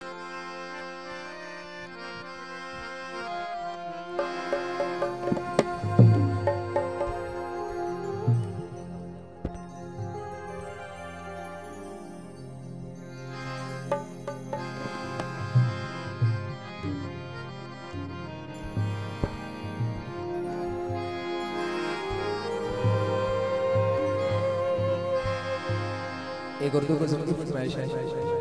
एक उर्दू गज़ल की फरमाइश है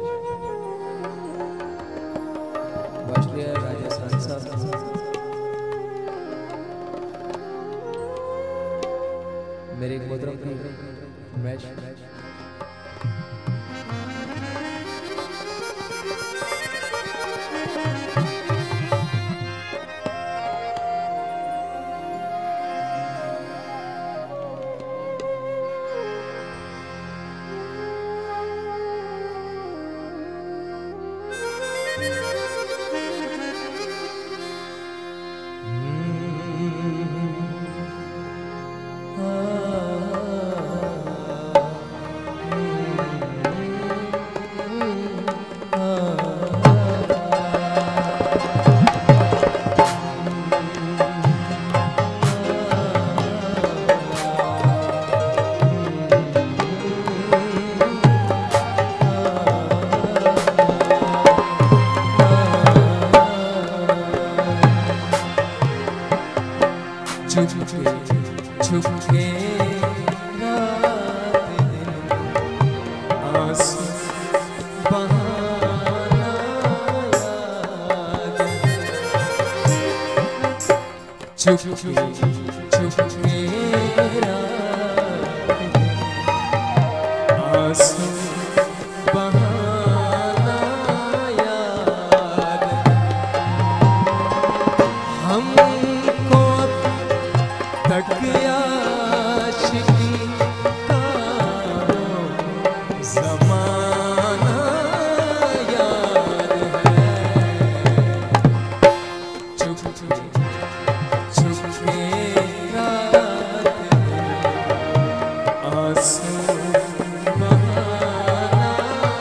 वाशलिया राजस्थान साहब। मेरे एक मोहतरम की फरमाइश छुपके रात दिन आंसू बहाना याद छुपके छुपके रात दिन आंसू बहाना याद हमको तक आशिकी का ज़माना याद है छुपके छुपके रात आंसू बहाना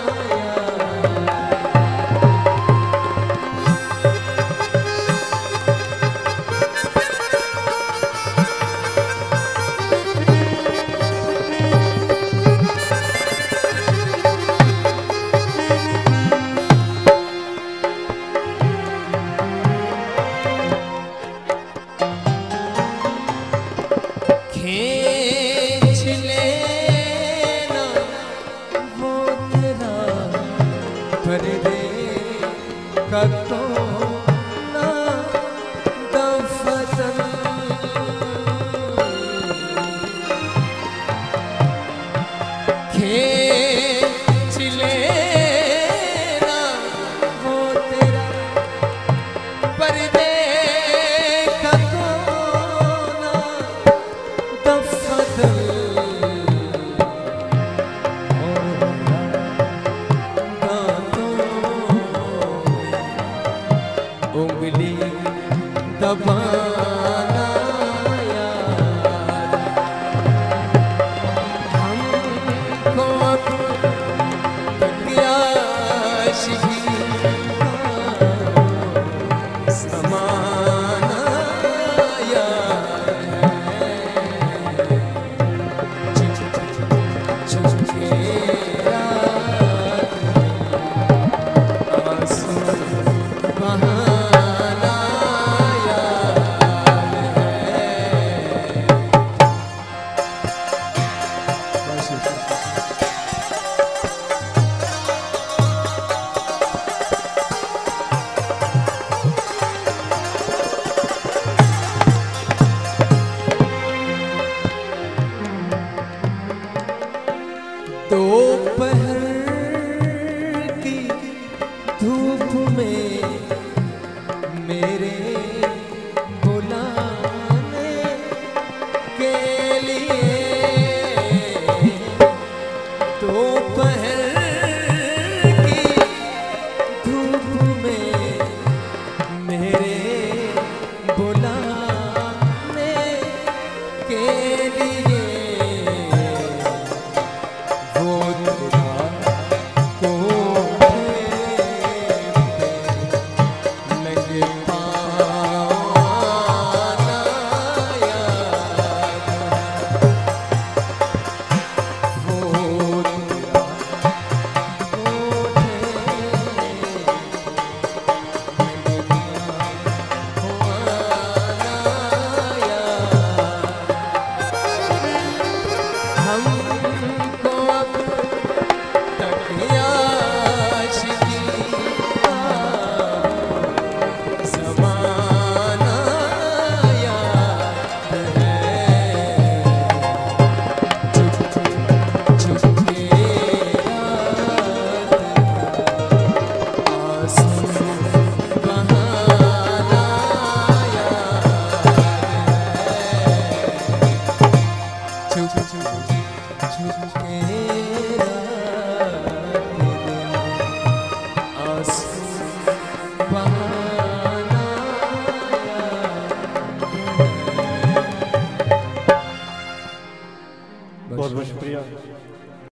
खींच लेना वो तेरा पर्दे का तो ना दफतन खींच लेना वो तेरा पर्दे उंगली दबाना याद हमको तक आशिकी का ज़माना याद छुपके रात आंसू बहाना दोपहर की धूप में मेरे बुलाने के लिए दोपहर की धूप में मेरे बुलाने के लिए वो तेरा को बहुत बहुत शुक्रिया।